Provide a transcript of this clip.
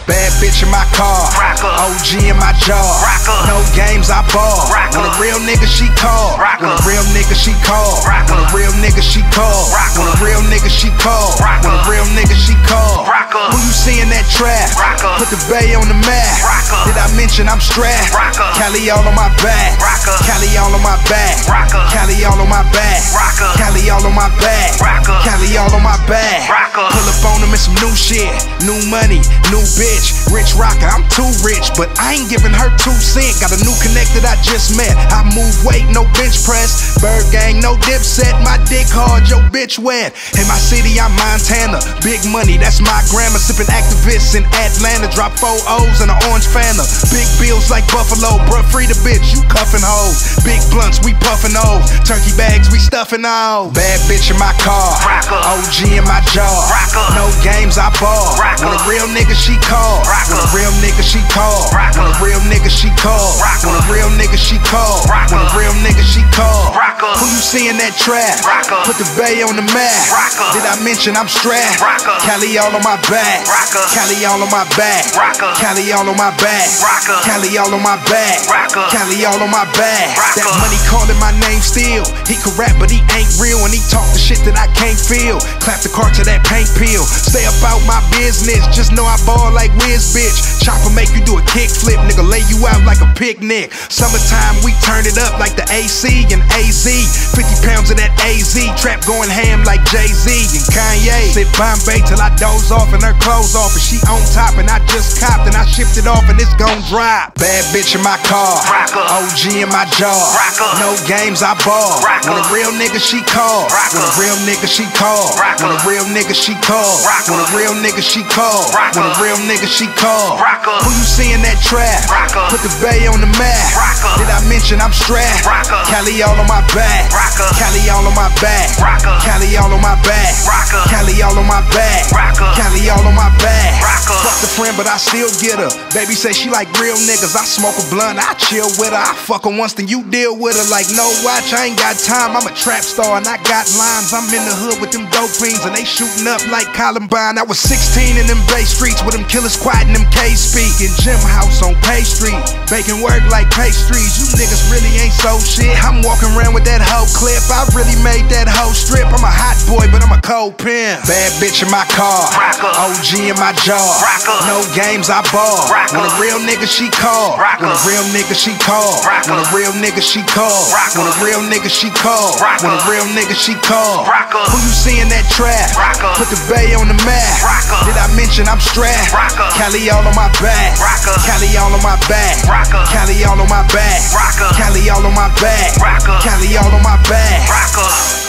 Bad bitch in my car, OG in my jaw. No games, I ball. When a real nigga she call. When a real nigga she call. When a real nigga she call. When a real nigga she call. When a real nigga she call. Who you see in that trap? Put the bay on the map. Did I mention I'm strapped? Cali all on my back. Cali all on my back. Cali all on my back. Cali all on my back. Cali all on my back. Pull up on them in some new shit. New money, new bitch. Rich rocker, I'm too rich, but I ain't giving her 2 cents. Got a new connect that I just met. I move weight, no bench press. Bird gang, no dipset. My dick hard, your bitch wet. In my city, I'm Montana. Big money, that's my grammar. Sipping activists in Atlanta. Drop 4 O's and an orange Fanta. Big bills like Buffalo. Bruh, free the bitch, you cuffin' hoes. Big blunts, we puffin' O's. Turkey bags, we stuffin' all. Bad bitch in my car. OG in my jaw. No games, I ball. When a real nigga she call. When a real nigga she call. When a real nigga she call. When a real nigga she call. When a real nigga she call. Who you see in that trap? Put the bay on the map. Did I mention I'm strapped? Cali all on my back. Cali all on my back. Cali all on my back. Cali all on my back. Cali all on my back. That money calling my name still. He can rap but he ain't real, and he talk the shit that I can't feel. Clap the car to that paint peel. Stay about my business, just know I ball like Wiz, bitch. Chopper make you do a kickflip, nigga lay you out like a picnic. Summertime we turn it up like the AC and AZ. 50 pounds of that AZ, trap going ham like Jay-Z and Kanye. Sip Bombay till I doze off and her clothes off, and she on top and I just copped and I shipped it off and it's gon' drop. Bad bitch in my car, OG in my jaw. No games, I ball. When a real nigga she call. When a real nigga she call. When a real nigga she call. When a real nigga she call. When a real nigga she call. Who you see in that trap? Put the bay on the map. Did I mention I'm strapped? Cali all on my back. Cali all on my back. Cali all on my back. Cali all on my back. Cali all on my back. Fuck the friend, but I still get her. Baby say she like real niggas. I smoke a blunt, I chill with her. I fuck her once, then you deal with her. Like no watch, I ain't got time. I'm a trap star and I got lines. I'm in the hood with them dope fiends and they shooting up like Columbine. I was 16 in them Bay streets with them killers quiet and them K-Speak. In Gym House on Pay Street, baking work like pastries. You niggas really ain't so shit. I'm walking around with that hoe clip. I really made that hoe strip. I'm a hot boy, but I'm a cold pimp. Bad bitch in my car, OG in my jaw. No games, I ball. When a real nigga she call. When a real nigga she call. When a real nigga she call. When a real nigga she call. When a real nigga she call. Who you see in that trap? Put the bay on the map. Did I mention I'm strapped? Cali all on my back. Cali all on my back. Cali all on my back. Cali all on my back. Cali all on my back.